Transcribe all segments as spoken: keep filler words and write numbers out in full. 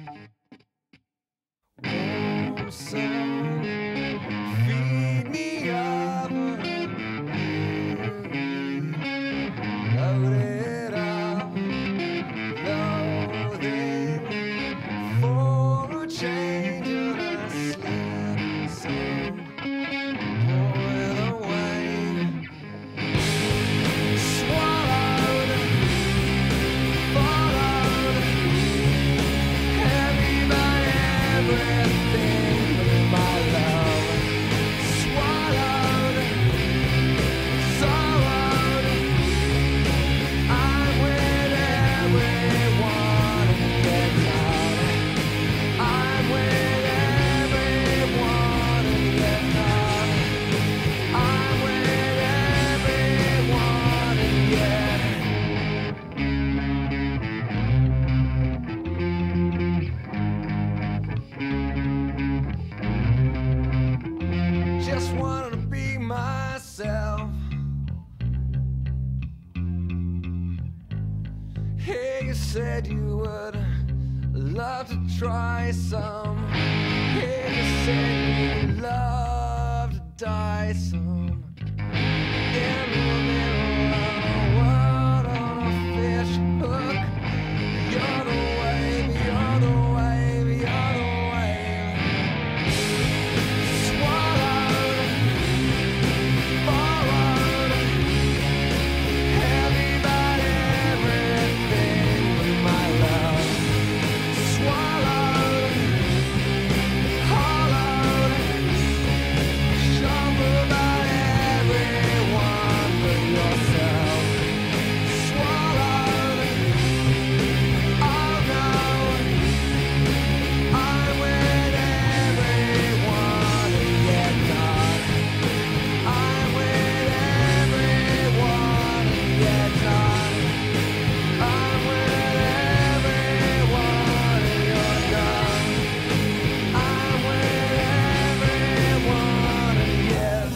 Warm sun, feed me up, load it up, loathing for a change of a slip, some boil away, swallowed, followed, heavy by everything but my love, swallowed, sorrowed, I'm with everyone and get out, I'm with everyone and get out, I'm with everyone and get just wanted to be myself. Hey, you said you would love to try some. Hey, you said you'd love to die some. In the middle of the world on a fish hook. You're the wave, you're the wave, you're the wave. Swallowed, borrowed, heavy by everything but my love. Swallowed, hollowed, shuffled by everyone but yourself. Swallowed, oh no, I'm with everyone and yet not. I'm with everyone and yet not. I'm with everyone and you're not. I'm with everyone and yet.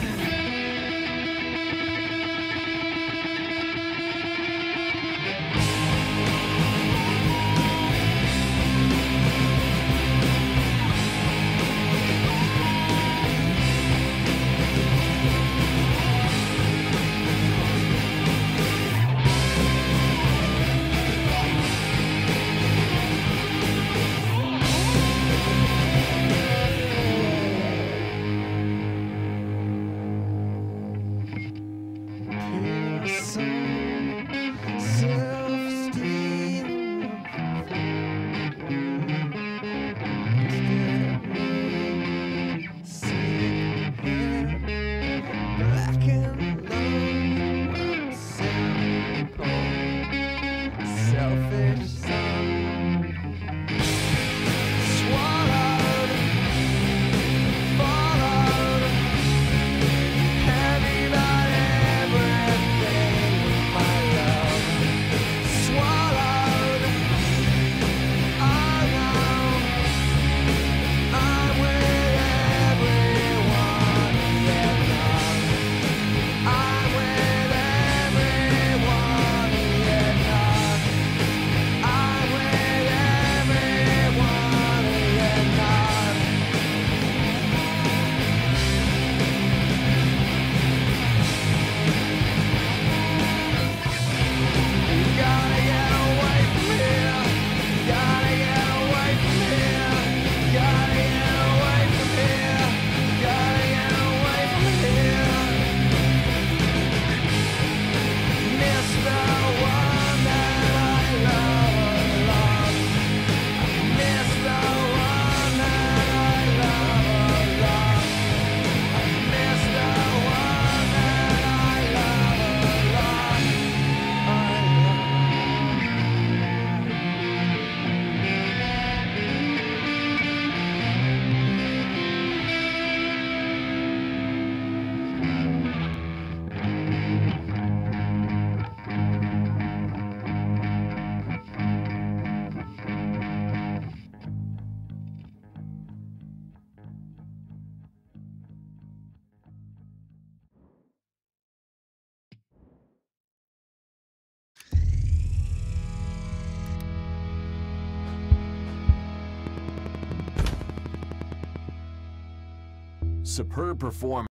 Superb performance.